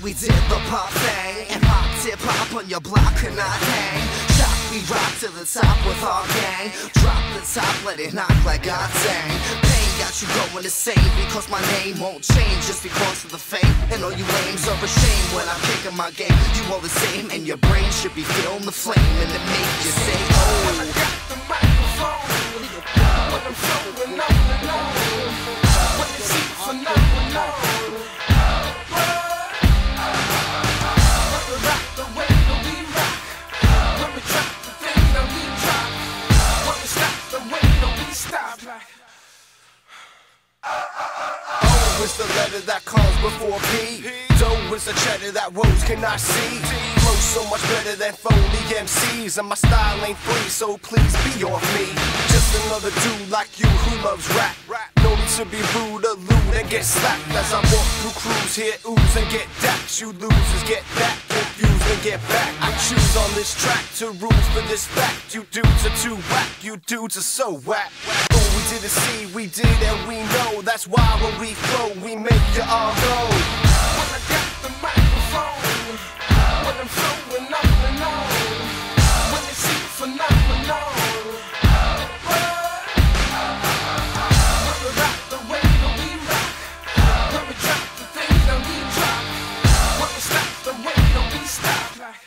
we did the pop thing, and pop tip hop on your block could not hang. Shot, we rock to the top with our gang. Drop the top, let it knock like God dang. Pain got you going the same, because my name won't change just because of the fame. And all you lames are ashamed when I'm kicking my game. You all the same, and your brain should be feeling the flame, and it make you say, oh. When I got the microphone, when I'm flowing on and on, when you see phenomenal. O is the letter that comes before P. Dough is the cheddar that roads cannot see. Flow so much better than phony MCs, and my style ain't free, so please be off me. Just another dude like you who loves rap. No need to be rude or lewd and get slapped. As I walk through crews, hear oohs and get daps. You losers get that confused and get back. I choose on this track to rules for this fact. You dudes are too whack, you dudes are so whack. Oh, we didn't see, we did and we know. That's why when we flow, we make you all go. When I got the microphone, when I'm flowing up and on, when you see phenomenal. When we rock the way that we rock, when we drop the things that we drop, when we stop the way that we stop.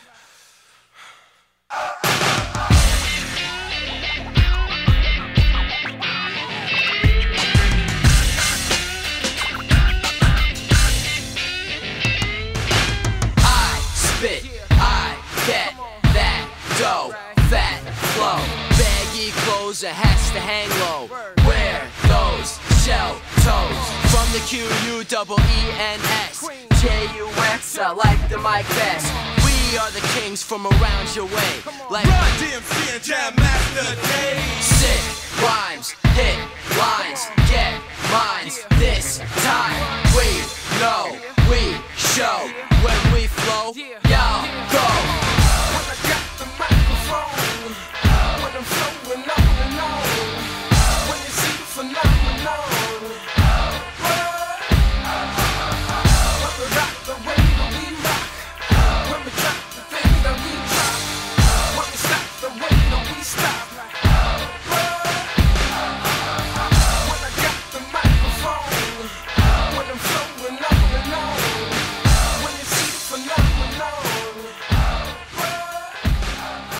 Spit, I get that dough, fat flow, baggy clothes and hats to hang low. Wear those shell toes from the Q-U-E-E-N-S J-U-X, I like the mic best. We are the kings from around your way, like Run DMC and Jam Master Day. sick rhymes, hit lines, get mines. This time we know, we show. When we flow, y'all go. When I got the microphone,